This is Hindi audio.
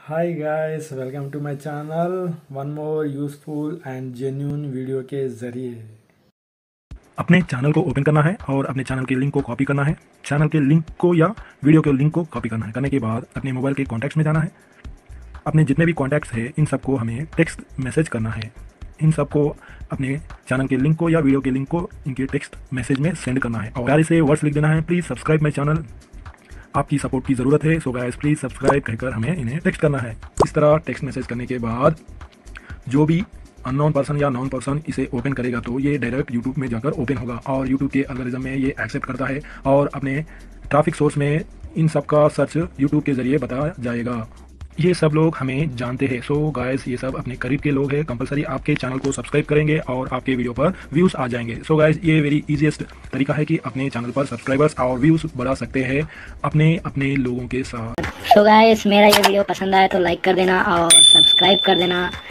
Hi guys, welcome to my channel. One more useful and genuine video के ज़रिए अपने चैनल को ओपन करना है और अपने चैनल के लिंक को कॉपी करना है। चैनल के लिंक को या वीडियो के लिंक को कॉपी करना है। करने के बाद अपने मोबाइल के कॉन्टैक्ट्स में जाना है। अपने जितने भी कॉन्टैक्ट्स हैं इन सबको हमें टेक्स्ट मैसेज करना है। इन सबको अपने चैनल के लिंक को या वीडियो के लिंक को इनके टेक्स्ट मैसेज में सेंड करना है और प्यारे से वर्ड्स लिख देना है, प्लीज़ सब्सक्राइब माई चैनल, आपकी सपोर्ट की ज़रूरत है। सो गाइस प्लीज़ सब्सक्राइब कहकर हमें इन्हें टेक्स्ट करना है। इस तरह टेक्स्ट मैसेज करने के बाद जो भी अननोन पर्सन या नॉन पर्सन इसे ओपन करेगा तो ये डायरेक्ट यूट्यूब में जाकर ओपन होगा और यूट्यूब के एल्गोरिथम में ये एक्सेप्ट करता है और अपने ट्रैफिक सोर्स में इन सब का सर्च यूट्यूब के ज़रिए बताया जाएगा। ये सब लोग हमें जानते हैं। सो गाइस ये सब अपने करीब के लोग हैं, कंपलसरी आपके चैनल को सब्सक्राइब करेंगे और आपके वीडियो पर व्यूज़ आ जाएंगे। सो गाइस ये वेरी इजीएस्ट तरीका है कि अपने चैनल पर सब्सक्राइबर्स और व्यूज़ बढ़ा सकते हैं अपने अपने लोगों के साथ। सो गाइस मेरा ये वीडियो पसंद आया तो लाइक कर देना और सब्सक्राइब कर देना।